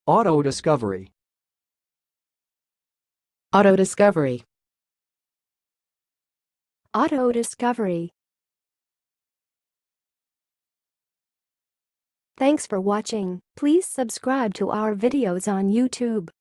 Autodiscovery. Autodiscovery. Autodiscovery. Thanks for watching. Please subscribe to our videos on YouTube.